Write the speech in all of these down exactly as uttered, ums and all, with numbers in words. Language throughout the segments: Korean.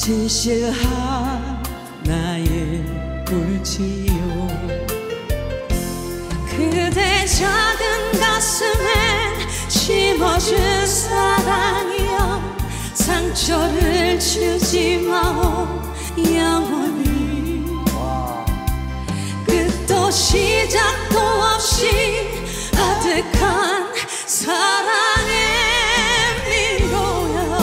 진실한 나의 울지요. 그대 작은 가슴에 심어준 사랑이여 상처를 주지 마오 영원히. 끝도 시작도 없이 아득한 사랑의 민고야.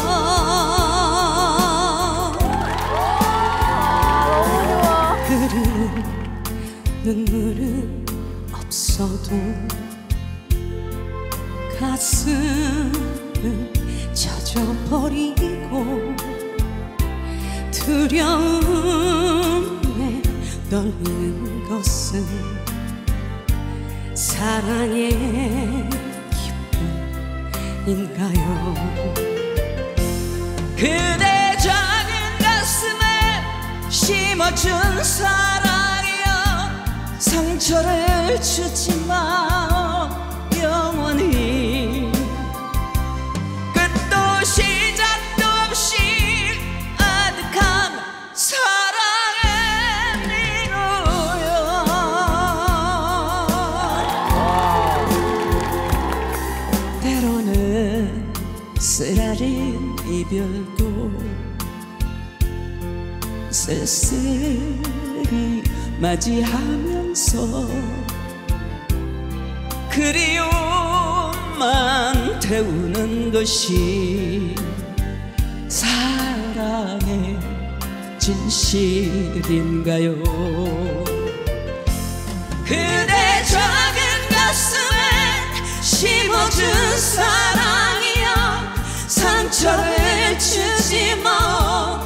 흐르는 눈물은 없어도 가슴은 젖어버리고 두려움에 떨리는 것은 사랑의 기쁨인가요? 그대 작은 가슴에 심어준 사랑이여 상처를 주지 마 영원히. 끝도 시작도 없이 아득한 사랑의 민호여. 때로는 쓰라린 이별도 쓸쓸히 맞이하면서 그리움만 태우는 것이 사랑의 진실인가요? 그대 작은 가슴에 심어준 사랑이여 상처를 주지 마